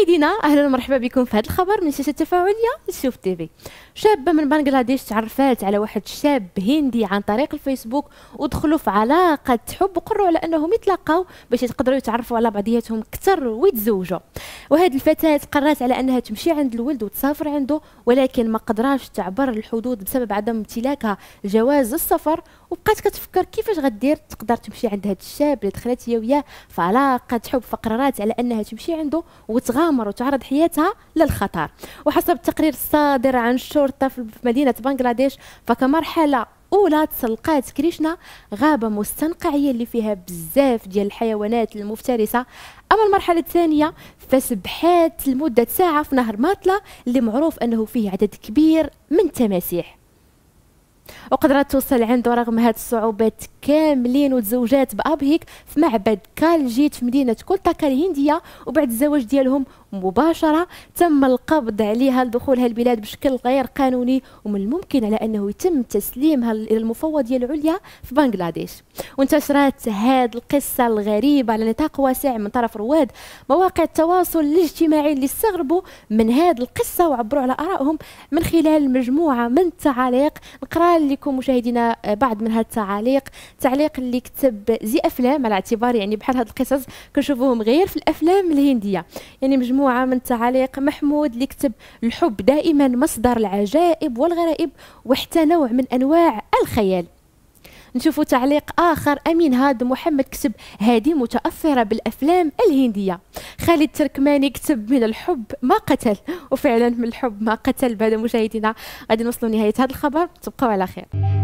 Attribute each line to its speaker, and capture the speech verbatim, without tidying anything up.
Speaker 1: مشاهدينا اهلا ومرحبا بكم في هذا الخبر من شاشه التفاعليه شوف تيفي. شابه من بنغلاديش تعرفات على واحد شاب هندي عن طريق الفيسبوك ودخلوا في علاقه حب وقرروا على انهم يتلاقاو باش يقدروا يتعرفوا على بعضياتهم اكثر ويتزوجوا. وهذه الفتاه قررت على انها تمشي عند الولد وتسافر عنده، ولكن ما قدراش تعبر الحدود بسبب عدم امتلاكها جواز السفر، وبقات كتفكر كيفاش غدير تقدر تمشي عند هذا الشاب اللي دخلت هي وياه في علاقه حب، فقررت على انها تمشي عنده وتغامر وتعرض حياتها للخطر. وحسب التقرير الصادر عن الشرطه في مدينه بنغلاديش، فكمرحله اولى تسلقات كريشنا غابه مستنقعيه اللي فيها بزاف ديال الحيوانات المفترسه. اما المرحله الثانيه فسبحات لمده ساعه في نهر ماتلا اللي معروف انه فيه عدد كبير من التماسيح، وقدرت توصل عنده رغم هاد الصعوبات كاملين، وتزوجات بابهيك في معبد كالجيت في مدينه كولتاكا الهنديه. وبعد الزواج ديالهم مباشره تم القبض عليها لدخولها البلاد بشكل غير قانوني، ومن الممكن على انه يتم تسليمها الى المفوضيه العليا في بنغلاديش. وانتشرت هذه القصه الغريبه على نطاق واسع من طرف رواد مواقع التواصل الاجتماعي اللي استغربوا من هذه القصه وعبروا على ارائهم من خلال مجموعه من التعاليق. نقرا لكم مشاهدينا بعض من هذه التعاليق. تعليق اللي كتب زي افلام، على اعتبار يعني بحال هاد القصص كنشوفوهم غير في الافلام الهنديه. يعني مجموعه من التعاليق. محمود اللي كتب الحب دائما مصدر العجائب والغرائب وحتى نوع من انواع الخيال. نشوفوا تعليق اخر. امين هاد محمد كتب هذه متاثره بالافلام الهنديه. خالد تركماني كتب من الحب ما قتل، وفعلا من الحب ما قتل. بهذا مشاهدينا غادي نوصلوا لنهايه هذا الخبر، تبقوا على خير.